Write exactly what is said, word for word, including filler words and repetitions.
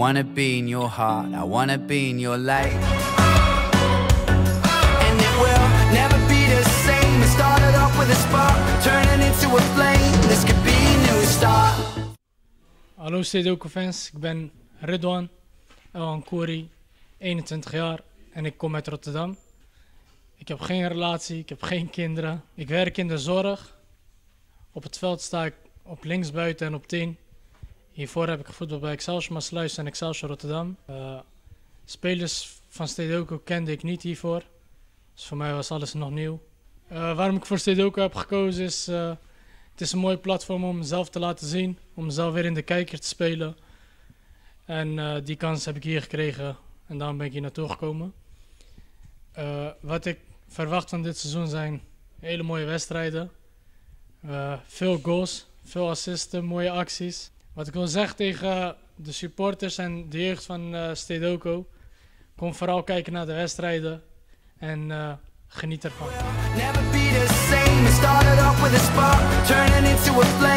wanna be in your heart, I wanna be in your light. And it will never be the same. It started off with a spark, turning into a flame. This could be a new start. Hallo Stedoco fans, ik ben Ridwan El Ankouri, eenentwintig jaar en ik kom uit Rotterdam. Ik heb geen relatie, ik heb geen kinderen. Ik werk in de zorg. Op het veld sta ik op linksbuiten en op tien. Hiervoor heb ik gevoetbald bij Excelsior Maassluis en Excelsior Rotterdam. Uh, spelers van Stedoco kende ik niet hiervoor. Dus voor mij was alles nog nieuw. Uh, waarom ik voor Stedoco heb gekozen is... Uh, het is een mooi platform om mezelf te laten zien. Om mezelf weer in de kijker te spelen. En uh, die kans heb ik hier gekregen. En daarom ben ik hier naartoe gekomen. Uh, wat ik verwacht van dit seizoen zijn hele mooie wedstrijden. Uh, veel goals, veel assisten, mooie acties. Wat ik wil zeggen tegen de supporters en de jeugd van uh, Stedoco. Kom vooral kijken naar de wedstrijden en uh, geniet ervan.